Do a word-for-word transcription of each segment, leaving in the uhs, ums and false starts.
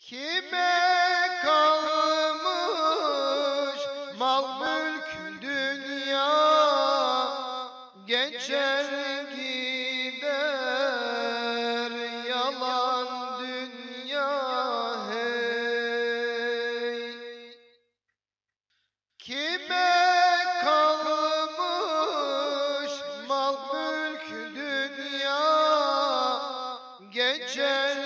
Kime kalmış mal mülk dünya, geçer gider yalan dünya hey. Kime kalmış mal mülk dünya, geçer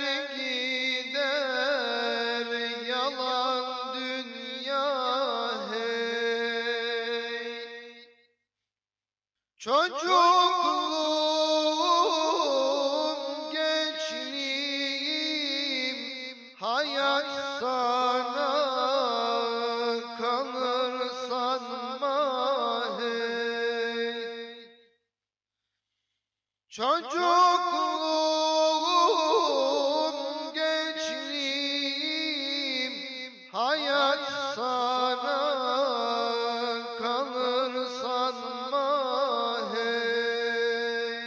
gider yalan dünya hey. Çocukluğum, gençliğim, hayat sana kalır sanma hey. Çocukluğum, gençliğim, hayat sana kalır sanma hey.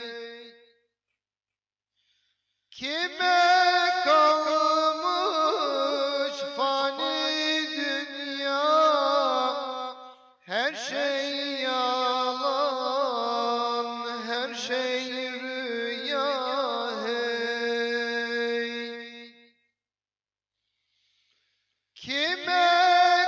Kime kalmış fani dünya, her şey yalan, her şey rüya hey. Kime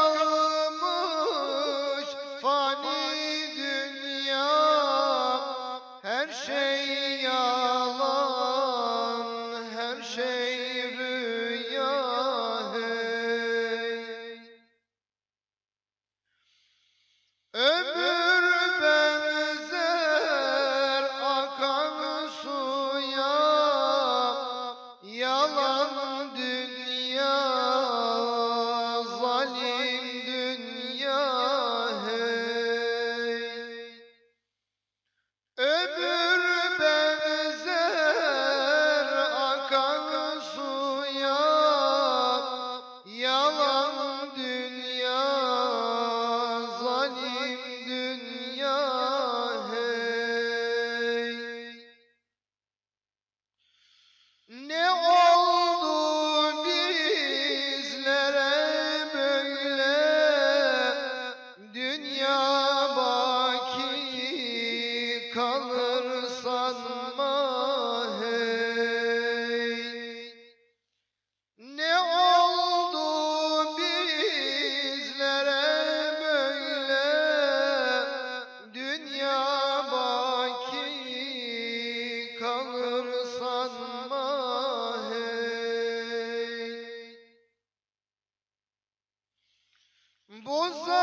kalmış fani dünya, her şey yalan, her şey rüya hey. Ömür benzer akan suya, yalan dünya, zalim dünya hey. Ömür benzer akan suya, yalan dünya, zalim dünya hey. Ne oldu bizlere böyle, dünya baki kalır sanma hey. Ne oldu bizlere böyle, dünya baki kalır sanma hey. Bu